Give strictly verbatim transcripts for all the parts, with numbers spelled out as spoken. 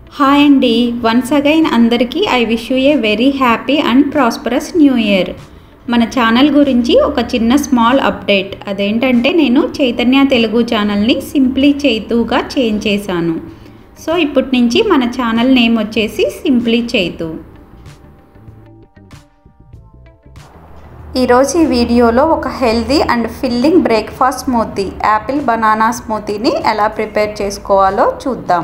Hi అండి, once again అందరికీ I wish you a very happy and prosperous new year. మన channel గురించి ఒక చిన్న స్మాల్ అప్డేట్. అదేంటంటే నేను చైతన్య తెలుగు ఛానల్ని సింప్లీ చైతుగా చేంజ్ చేశాను. సో ఇప్పటి నుంచి మన ఛానల్ నేమ్ వచ్చేసి సింప్లీ చైతు. ఈరోజు ఈ వీడియోలో ఒక healthy and filling breakfast smoothie apple banana స్మూతీని ఎలా ప్రిపేర్ చేసుకోవాలో చూద్దాం.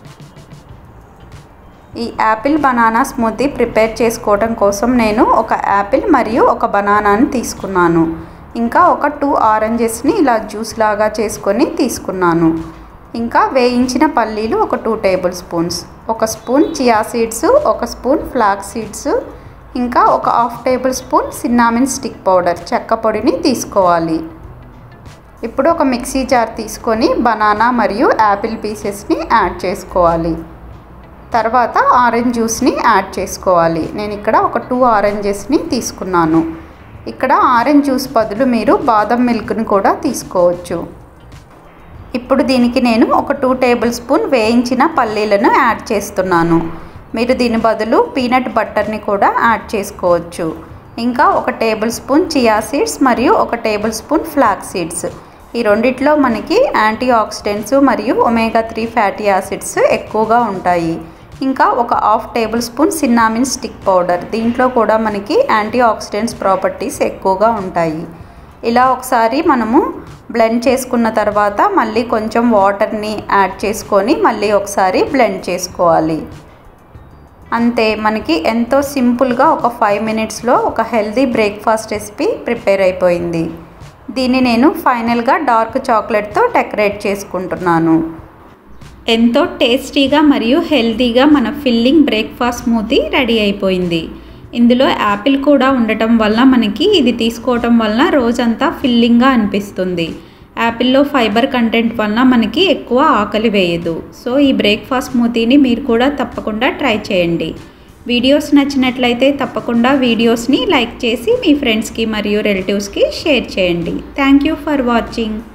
ఈ యాపిల్ బనానా స్మూతీ ప్రిపేర్ చేసుకోవడం కోసం నేను ఒక యాపిల్ మరియు ఒక బనానాని తీసుకున్నాను. ఇంకా ఒక టూ ఆరెంజెస్ని ఇలా జ్యూస్ లాగా చేసుకొని తీసుకున్నాను. ఇంకా వేయించిన పల్లీలు ఒక టూ టేబుల్ స్పూన్స్, ఒక స్పూన్ చియా సీడ్స్, ఒక స్పూన్ ఫ్లాక్స్ సీడ్స్, ఇంకా ఒక half tablespoon cinnamon stick powder చెక్క పొడిని తీసుకోవాలి. ఇప్పుడు ఒక మిక్సీ జార్ తీసుకొని బనానా మరియు యాపిల్ పీసెస్ని యాడ్ చేసుకోవాలి. తర్వాత ఆరెంజ్ జ్యూస్ని యాడ్ చేసుకోవాలి. నేను ఇక్కడ ఒక టూ ఆరెంజెస్ని తీసుకున్నాను. ఇక్కడ ఆరెంజ్ జ్యూస్ బదులు మీరు బాదం మిల్క్ని కూడా తీసుకోవచ్చు. ఇప్పుడు దీనికి నేను ఒక టూ టేబుల్ స్పూన్ వేయించిన పల్లీలను యాడ్ చేస్తున్నాను. మీరు దీని బదులు పీనట్ బటర్ని కూడా యాడ్ చేసుకోవచ్చు. ఇంకా ఒక టేబుల్ స్పూన్ చియా సీడ్స్ మరియు ఒక టేబుల్ స్పూన్ ఫ్లాక్స్ సీడ్స్. ఈ రెండిట్లో మనకి యాంటీ ఆక్సిడెంట్స్ మరియు ఒమేగా త్రీ ఫ్యాటీ యాసిడ్స్ ఎక్కువగా ఉంటాయి. ఇంకా ఒక half tablespoon cinnamon stick powder, దీంట్లో కూడా మనకి యాంటీ ఆక్సిడెంట్స్ ప్రాపర్టీస్ ఎక్కువగా ఉంటాయి. ఇలా ఒకసారి మనము బ్లెండ్ చేసుకున్న తర్వాత మళ్ళీ కొంచెం వాటర్ని యాడ్ చేసుకొని మళ్ళీ ఒకసారి బ్లెండ్ చేసుకోవాలి. అంతే, మనకి ఎంతో సింపుల్గా ఒక ఫైవ్ మినిట్స్లో ఒక హెల్దీ బ్రేక్ఫాస్ట్ రెసిపీ ప్రిపేర్ అయిపోయింది. దీన్ని నేను ఫైనల్గా డార్క్ చాక్లెట్తో డెకరేట్ చేసుకుంటున్నాను. ఎంతో టేస్టీగా మరియు హెల్తీగా మన ఫిల్లింగ్ బ్రేక్ఫాస్ట్ స్మూతీ రెడీ అయిపోయింది. ఇందులో యాపిల్ కూడా ఉండటం వల్ల మనకి ఇది తీసుకోవటం వల్ల రోజంతా ఫిల్లింగ్గా అనిపిస్తుంది. యాపిల్లో ఫైబర్ కంటెంట్ వల్ల మనకి ఎక్కువ ఆకలి వేయదు. సో ఈ బ్రేక్ఫాస్ట్ స్మూతీని మీరు కూడా తప్పకుండా ట్రై చేయండి. వీడియోస్ నచ్చినట్లయితే తప్పకుండా వీడియోస్ని లైక్ చేసి మీ ఫ్రెండ్స్కి మరియు రిలేటివ్స్కి షేర్ చేయండి. Thank you for watching.